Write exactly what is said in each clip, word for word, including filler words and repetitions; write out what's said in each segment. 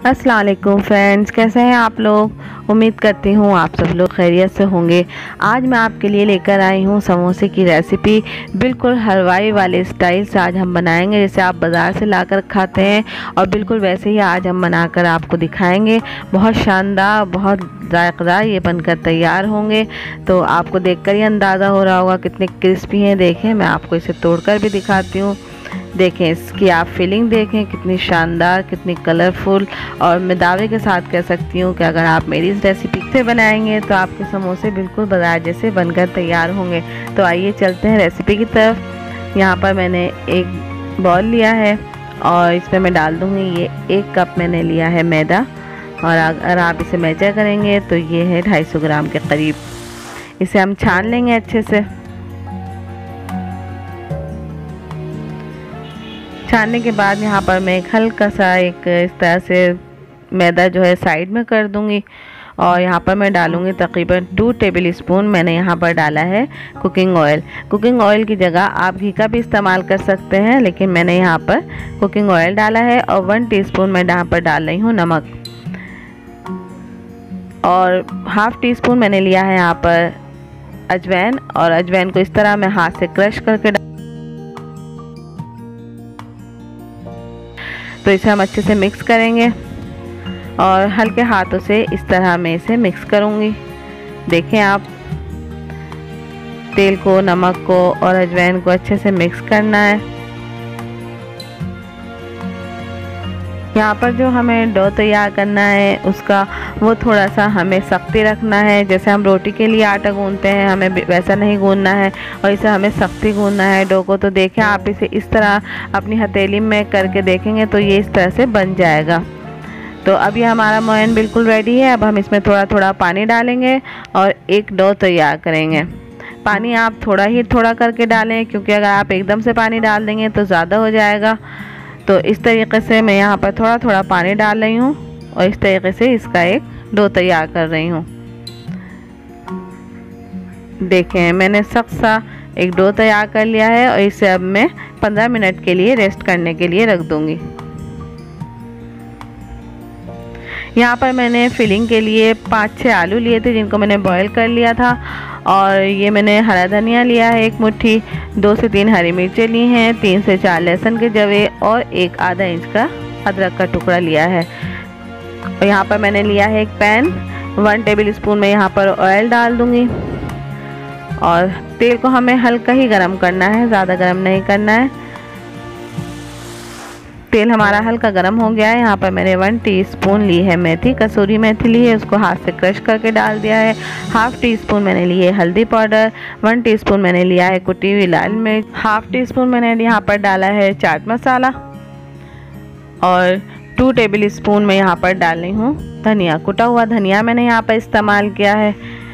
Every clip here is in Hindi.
अस्सलाम वालेकुम फ्रेंड्स, कैसे हैं आप लोग। उम्मीद करती हूँ आप सब लोग खैरियत से होंगे। आज मैं आपके लिए लेकर आई हूँ समोसे की रेसिपी। बिल्कुल हलवाई वाले स्टाइल से आज हम बनाएंगे, जैसे आप बाज़ार से लाकर खाते हैं, और बिल्कुल वैसे ही आज हम बनाकर आपको दिखाएंगे। बहुत शानदार, बहुत जायकेदार ये बनकर तैयार होंगे। तो आपको देखकर ही अंदाज़ा हो रहा होगा कितने क्रिस्पी हैं। देखें, मैं आपको इसे तोड़कर भी दिखाती हूँ। देखें, इसकी आप फीलिंग देखें कितनी शानदार, कितनी कलरफुल। और मैं दावे के साथ कह सकती हूँ कि अगर आप मेरी इस रेसिपी से बनाएंगे तो आपके समोसे बिल्कुल बाजार जैसे बनकर तैयार होंगे। तो आइए चलते हैं रेसिपी की तरफ। यहाँ पर मैंने एक बॉल लिया है और इसमें मैं डाल दूँगी ये एक कप मैंने लिया है मैदा। और अगर आप इसे मेजर करेंगे तो ये है ढाई सौ ग्राम के करीब। इसे हम छान लेंगे अच्छे से। छानने के बाद यहाँ पर मैं एक हल्का सा एक इस तरह से मैदा जो है साइड में कर दूंगी। और यहाँ पर मैं डालूंगी तकरीबन टू टेबल स्पून मैंने यहाँ पर डाला है कुकिंग ऑयल। कुकिंग ऑयल की जगह आप घी का भी इस्तेमाल कर सकते हैं, लेकिन मैंने यहाँ पर कुकिंग ऑयल डाला है। और वन टीस्पून मैं यहाँ पर डाल रही हूँ नमक। और हाफ़ टी स्पून मैंने लिया है यहाँ पर अजवाइन। और अजवाइन को इस तरह मैं हाथ से क्रश करके, तो इसे हम अच्छे से मिक्स करेंगे। और हल्के हाथों से इस तरह मैं इसे मिक्स करूँगी। देखें आप, तेल को, नमक को और अजवाइन को अच्छे से मिक्स करना है। यहाँ पर जो हमें डो तैयार करना है उसका वो थोड़ा सा हमें सख्ती रखना है। जैसे हम रोटी के लिए आटा गूंथते हैं, हमें वैसा नहीं गूंथना है, और इसे हमें सख्ती गूंथना है डो को। तो देखें आप, इसे इस तरह अपनी हथेली में करके देखेंगे तो ये इस तरह से बन जाएगा। तो अब ये हमारा मोयन बिल्कुल रेडी है। अब हम इसमें थोड़ा थोड़ा पानी डालेंगे और एक डो तैयार करेंगे। पानी आप थोड़ा ही थोड़ा करके डालें, क्योंकि अगर आप एकदम से पानी डाल देंगे तो ज़्यादा हो जाएगा। तो इस तरीके से मैं यहाँ पर थोड़ा थोड़ा पानी डाल रही हूँ और इस तरीके से इसका एक डो तैयार कर रही हूँ। देखें, मैंने सख्त सा एक डो तैयार कर लिया है और इसे अब मैं पंद्रह मिनट के लिए रेस्ट करने के लिए रख दूँगी। यहाँ पर मैंने फिलिंग के लिए पाँच छः आलू लिए थे जिनको मैंने बॉईल कर लिया था। और ये मैंने हरा धनिया लिया है एक मुट्ठी, दो से तीन हरी मिर्चें ली हैं, तीन से चार लहसुन के जवे और एक आधा इंच का अदरक का टुकड़ा लिया है। और यहाँ पर मैंने लिया है एक पैन, वन टेबल स्पून में यहाँ पर ऑयल डाल दूँगी। और तेल को हमें हल्का ही गरम करना है, ज़्यादा गरम नहीं करना है। तेल हमारा हल्का गरम हो गया है। यहाँ पर मैंने वन टीस्पून ली है मेथी, कसूरी मेथी ली है, उसको हाथ से क्रश करके डाल दिया है। हाफ़ टी स्पून मैंने ली है हल्दी पाउडर, वन टीस्पून मैंने लिया है कुटी हुई लाल मिर्च, हाफ़ टी स्पून मैंने यहाँ पर डाला है चाट मसाला, और टू टेबल स्पून मैं यहाँ पर डाल रही हूँ धनिया। कुटा हुआ धनिया मैंने यहाँ पर इस्तेमाल किया है।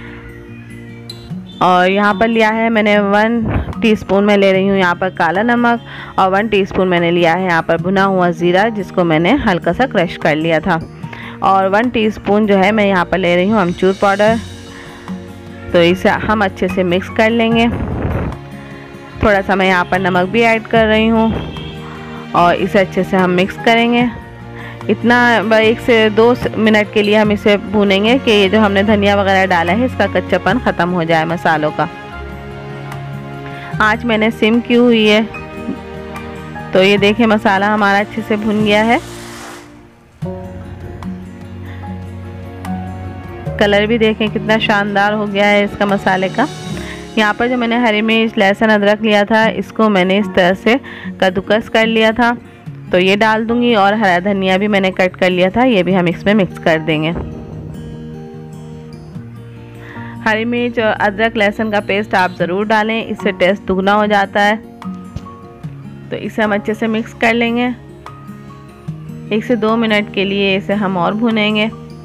और यहाँ पर लिया है मैंने वन टीस्पून में ले रही हूँ यहाँ पर काला नमक, और वन टीस्पून मैंने लिया है यहाँ पर भुना हुआ ज़ीरा, जिसको मैंने हल्का सा क्रश कर लिया था। और वन टीस्पून जो है मैं यहाँ पर ले रही हूँ अमचूर पाउडर। तो इसे हम अच्छे से मिक्स कर लेंगे। थोड़ा सा मैं यहाँ पर नमक भी ऐड कर रही हूँ और इसे अच्छे से हम मिक्स करेंगे। इतना एक से दो मिनट के लिए हम इसे भूनेंगे कि ये जो हमने धनिया वगैरह डाला है इसका कच्चापन ख़त्म हो जाए मसालों का। आँच मैंने सिम की हुई है। तो ये देखें, मसाला हमारा अच्छे से भुन गया है। कलर भी देखें कितना शानदार हो गया है इसका मसाले का। यहाँ पर जो मैंने हरी मिर्च, लहसुन, अदरक लिया था, इसको मैंने इस तरह से कद्दूकस कर लिया था, तो ये डाल दूंगी। और हरा धनिया भी मैंने कट कर लिया था, ये भी हम इसमें मिक्स कर देंगे। हरी मिर्च और अदरक लहसुन का पेस्ट आप ज़रूर डालें, इससे टेस्ट दुगना हो जाता है। तो इसे हम अच्छे से मिक्स कर लेंगे। एक से दो मिनट के लिए इसे हम और भूनेंगे।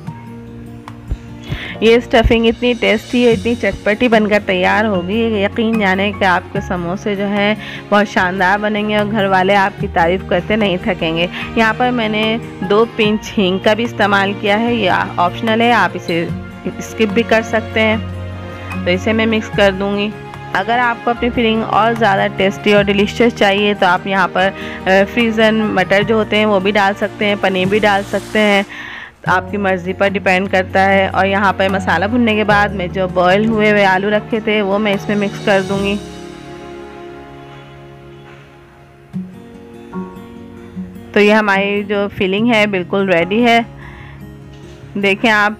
ये स्टफिंग इतनी टेस्टी है, इतनी चटपटी बनकर तैयार होगी, यकीन जाने कि आपके समोसे जो हैं बहुत शानदार बनेंगे और घर वाले आपकी तारीफ़ करते नहीं थकेंगे। यहाँ पर मैंने दो पिंच हींग का भी इस्तेमाल किया है, ये ऑप्शनल है, आप इसे स्किप भी कर सकते हैं। तो इसे मैं मिक्स कर दूँगी। अगर आपको अपनी फिलिंग और ज़्यादा टेस्टी और डिलीशियस चाहिए तो आप यहाँ पर फ्रीज़न मटर जो होते हैं वो भी डाल सकते हैं, पनीर भी डाल सकते हैं, आपकी मर्ज़ी पर डिपेंड करता है। और यहाँ पर मसाला भुनने के बाद मैं जो बॉयल हुए हुए आलू रखे थे वो मैं इसमें मिक्स कर दूँगी। तो ये हमारी जो फिलिंग है बिल्कुल रेडी है। देखें आप,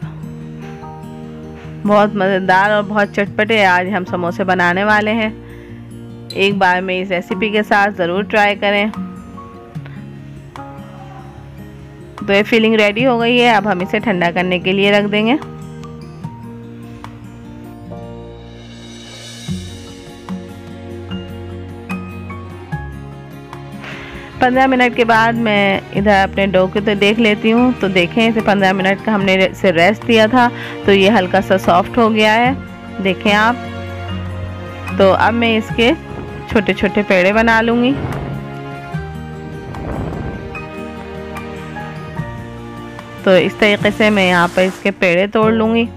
बहुत मज़ेदार और बहुत चटपटे आज हम समोसे बनाने वाले हैं। एक बार में इस रेसिपी के साथ ज़रूर ट्राई करें। तो ये फिलिंग रेडी हो गई है, अब हम इसे ठंडा करने के लिए रख देंगे। पंद्रह मिनट के बाद मैं इधर अपने डो को तो देख लेती हूँ। तो देखें, इसे पंद्रह मिनट का हमने इसे रेस्ट दिया था तो ये हल्का सा सॉफ्ट हो गया है, देखें आप। तो अब मैं इसके छोटे छोटे पेड़े बना लूँगी। तो इस तरीके से मैं यहाँ पर इसके पेड़े तोड़ लूँगी,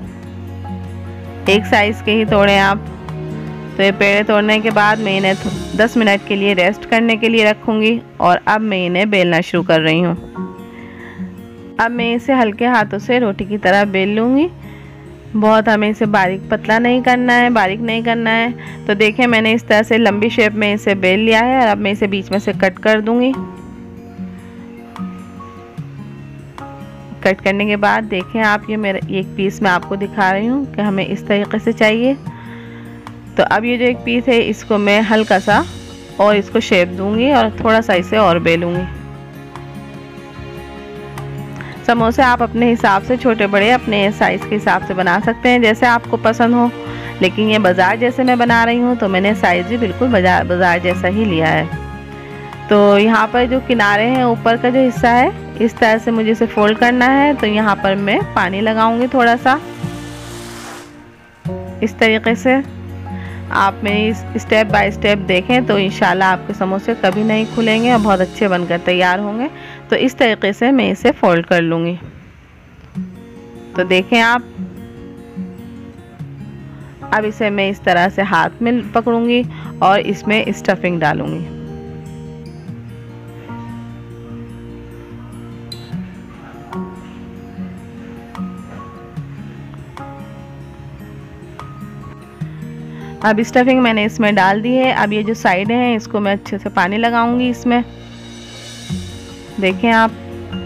एक साइज़ के ही तोड़ें आप। तो ये पेड़े तोड़ने के बाद मैं इन्हें दस मिनट के लिए रेस्ट करने के लिए रखूँगी और अब मैं इन्हें बेलना शुरू कर रही हूँ। अब मैं इसे हल्के हाथों से रोटी की तरह बेल लूँगी। बहुत हमें इसे बारीक पतला नहीं करना है, बारीक नहीं करना है। तो देखें, मैंने इस तरह से लंबी शेप में इसे बेल लिया है और अब मैं इसे बीच में से कट कर दूँगी। कट करने के बाद देखें आप, ये मेरा एक पीस मैं आपको दिखा रही हूँ कि हमें इस तरीके से चाहिए। तो अब ये जो एक पीस है इसको मैं हल्का सा और इसको शेप दूंगी और थोड़ा सा इसे और बेलूंगी। समोसे आप अपने हिसाब से छोटे बड़े अपने साइज़ के हिसाब से बना सकते हैं, जैसे आपको पसंद हो। लेकिन ये बाज़ार जैसे मैं बना रही हूँ तो मैंने साइज़ भी बिल्कुल बाजार बाज़ार जैसा ही लिया है। तो यहाँ पर जो किनारे हैं, ऊपर का जो हिस्सा है, इस तरह से मुझे इसे फोल्ड करना है। तो यहाँ पर मैं पानी लगाऊंगी थोड़ा सा, इस तरीके से। आप मेरी स्टेप बाय स्टेप देखें तो इंशाल्लाह आपके समोसे कभी नहीं खुलेंगे और बहुत अच्छे बनकर तैयार होंगे। तो इस तरीके से मैं इसे फोल्ड कर लूँगी। तो देखें आप, अब इसे मैं इस तरह से हाथ में पकड़ूंगी और इसमें स्टफिंग डालूंगी। अब स्टफिंग मैंने इसमें डाल दी है। अब ये जो साइड हैं इसको मैं अच्छे से पानी लगाऊंगी इसमें, देखें आप।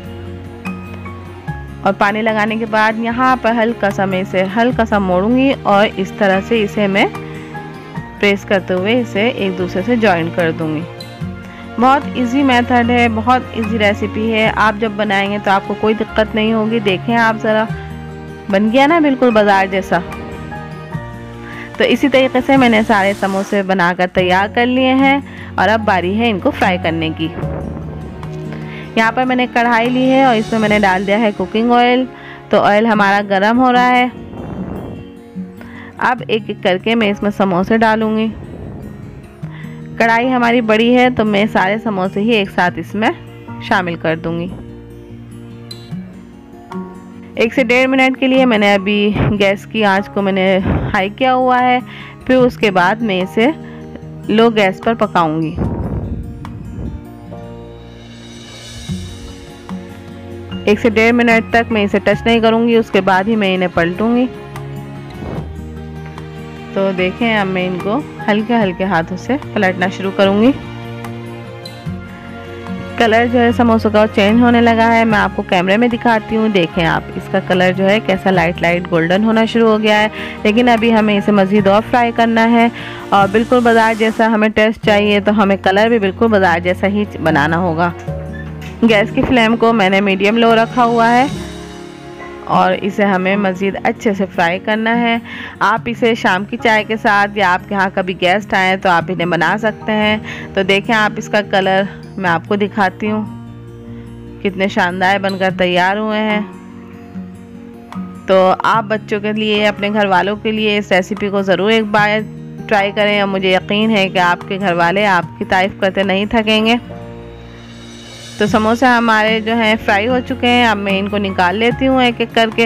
और पानी लगाने के बाद यहाँ पर हल्का सा मैं इसे हल्का सा मोड़ूंगी और इस तरह से इसे मैं प्रेस करते हुए इसे एक दूसरे से जॉइन कर दूंगी। बहुत इजी मेथड है, बहुत इजी रेसिपी है। आप जब बनाएंगे तो आपको कोई दिक्कत नहीं होगी। देखें आप ज़रा, बन गया ना बिल्कुल बाजार जैसा। तो इसी तरीके से मैंने सारे समोसे बनाकर तैयार कर लिए हैं और अब बारी है इनको फ्राई करने की। यहाँ पर मैंने कढ़ाई ली है और इसमें मैंने डाल दिया है कुकिंग ऑयल। तो ऑयल हमारा गर्म हो रहा है। अब एक एक करके मैं इसमें समोसे डालूंगी। कढ़ाई हमारी बड़ी है तो मैं सारे समोसे ही एक साथ इसमें शामिल कर दूंगी। एक से डेढ़ मिनट के लिए मैंने अभी गैस की आंच को मैंने हाई किया हुआ है। फिर उसके बाद मैं इसे लो गैस पर पकाऊंगी। एक से डेढ़ मिनट तक मैं इसे टच नहीं करूंगी, उसके बाद ही मैं इन्हें पलटूंगी। तो देखें, अब मैं इनको हल्के हल्के हाथों से पलटना शुरू करूंगी। कलर जो है समोसों का चेंज होने लगा है। मैं आपको कैमरे में दिखाती हूँ। देखें आप, इसका कलर जो है कैसा लाइट लाइट गोल्डन होना शुरू हो गया है। लेकिन अभी हमें इसे मज़ीद और फ्राई करना है और बिल्कुल बाजार जैसा हमें टेस्ट चाहिए तो हमें कलर भी बिल्कुल बाजार जैसा ही बनाना होगा। गैस की फ्लेम को मैंने मीडियम लो रखा हुआ है और इसे हमें मज़ीद अच्छे से फ्राई करना है। आप इसे शाम की चाय के साथ या आपके यहाँ कभी गेस्ट आए तो आप इन्हें बना सकते हैं। तो देखें आप, इसका कलर मैं आपको दिखाती हूँ कितने शानदार बनकर तैयार हुए हैं। तो आप बच्चों के लिए, अपने घर वालों के लिए इस रेसिपी को ज़रूर एक बार ट्राई करें और मुझे यकीन है कि आपके घर वाले आपकी तारीफ़ करते नहीं थकेंगे। तो समोसे हमारे जो हैं फ्राई हो चुके हैं। अब मैं इनको निकाल लेती हूँ एक एक करके।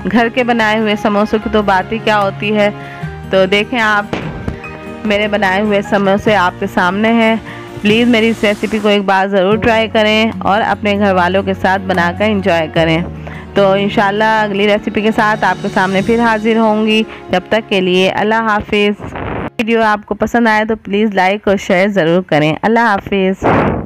घर के बनाए हुए समोसों की तो बात ही क्या होती है। तो देखें आप, मेरे बनाए हुए समोसे आपके सामने हैं। प्लीज़ मेरी इस रेसिपी को एक बार ज़रूर ट्राई करें और अपने घर वालों के साथ बनाकर एंजॉय करें। तो इंशाल्लाह अगली रेसिपी के साथ आपके सामने फिर हाजिर होंगी। जब तक के लिए अल्लाह हाफिज़। वीडियो आपको पसंद आए तो प्लीज़ लाइक और शेयर ज़रूर करें। अल्लाह हाफिज़।